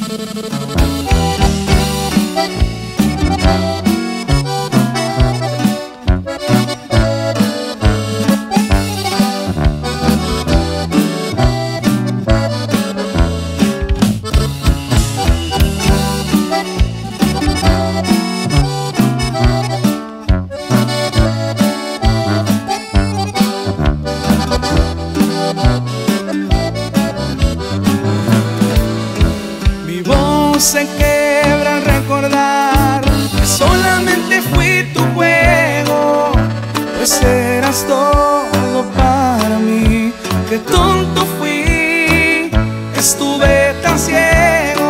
Se quebra al recordar que solamente fui tu juego, pues eras todo para mí. Qué tonto fui, estuve tan ciego.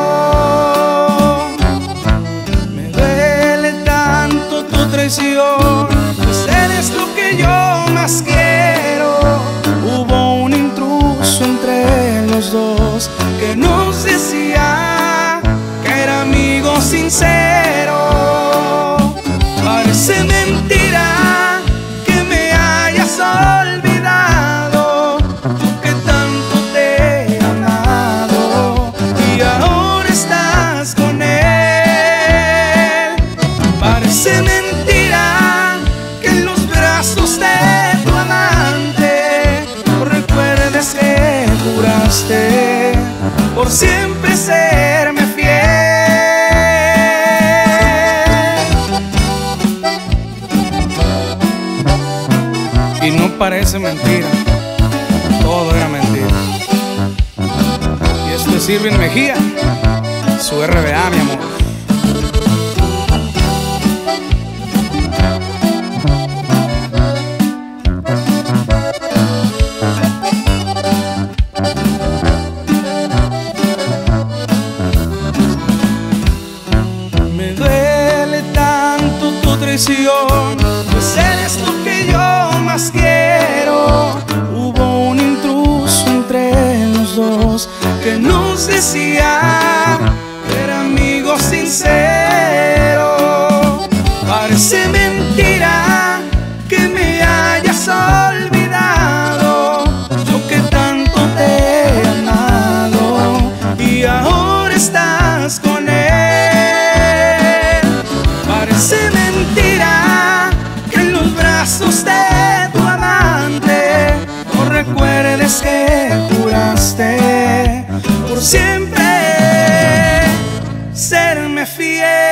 Me duele tanto tu traición, pues eres lo que yo más quiero. Hubo un intruso entre los dos que nos decía amigo sincero. Parece mentira que me hayas olvidado, tú que tanto te he amado y ahora estás con él. Parece mentira que en los brazos de tu amante no recuerdes que juraste por siempre serme fiel. Y no parece mentira, todo era mentira. Y esto es Irving Mejía, su RBA, mi amor. Me duele tanto tu traición, pues eres lo que yo más quiero. Hubo un intruso entre los dos que nos decía que era amigo sincero. Parece mentira que me hayas olvidado, yo que tanto te he amado y ahora estás con él. Parece mentira que en los brazos de tu amante no recuerdes que juraste por siempre serme fiel.